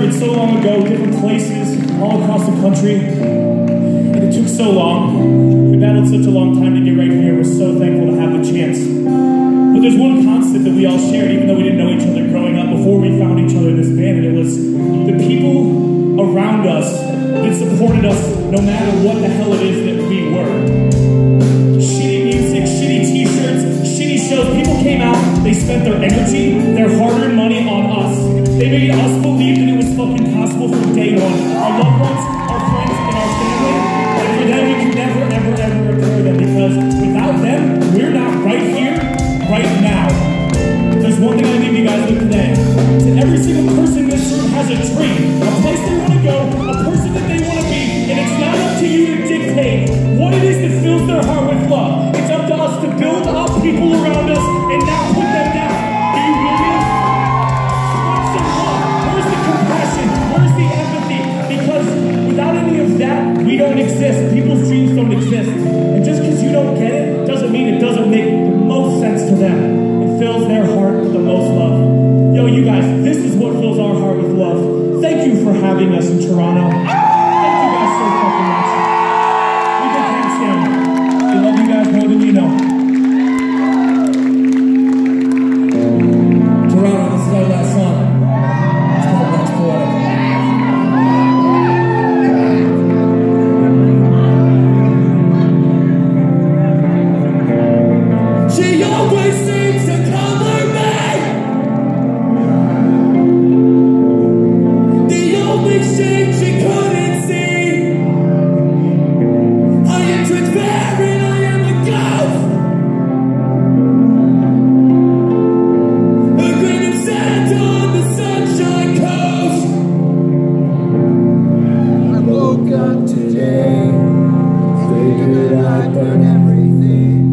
gathered so long ago, different places, all across the country. And it took so long. We battled such a long time to get right here. We're so thankful to have the chance. But there's one constant that we all shared, even though we didn't know each other growing up before we found each other in this band, and it was the people around us that supported us no matter what the hell it is that we were. Shitty music, shitty t-shirts, shitty shows. People came out, they spent their energy, their hard-earned money on us. They made us believe that it was fucking possible from day one. Our loved ones, our friends, and our family, and for them we can never, ever, ever repay them, because without them, we're not right here, right now. There's one thing I leave you guys with today. That every single person in this room has a dream, a place they want to go, a person that they want to be, and it's not up to you to dictate what it is that fills their heart with love. It's up to us to build up people around us and not put them down. Do you hear me? Where's the love? Where's the compassion? Where's the empathy? Because without any of that, we don't exist. People's dreams don't exist. And just because you don't get it doesn't mean it doesn't make the most sense to them. Fills their heart with the most love. Yo, you guys, this is what fills our heart with love. Thank you for having us in Toronto. Thank you guys so fucking much. We've been Capstan. We love you guys more than you know. Toronto, this is our last song. It's called Wax Poetic. She always seems to color me. The only shade she couldn't see. I am transparent, I am a ghost. A grain of sand on the sunshine coast. I woke up today, figured I'd burn everything.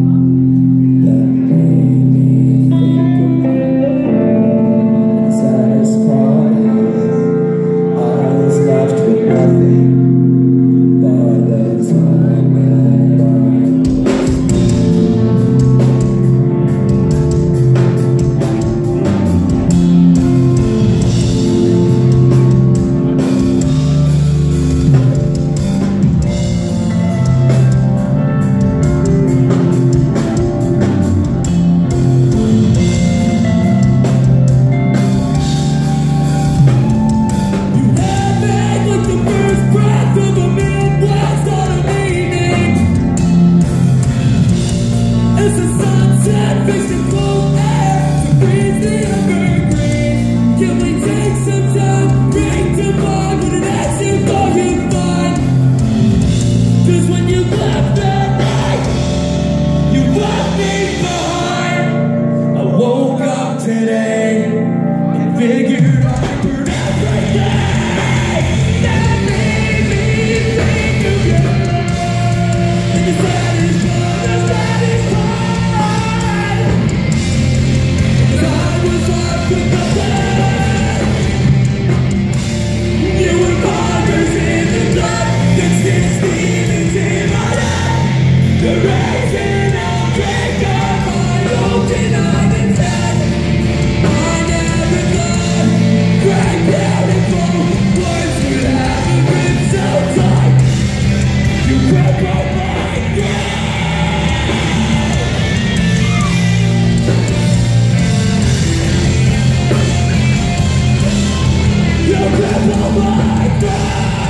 You grab all my breath.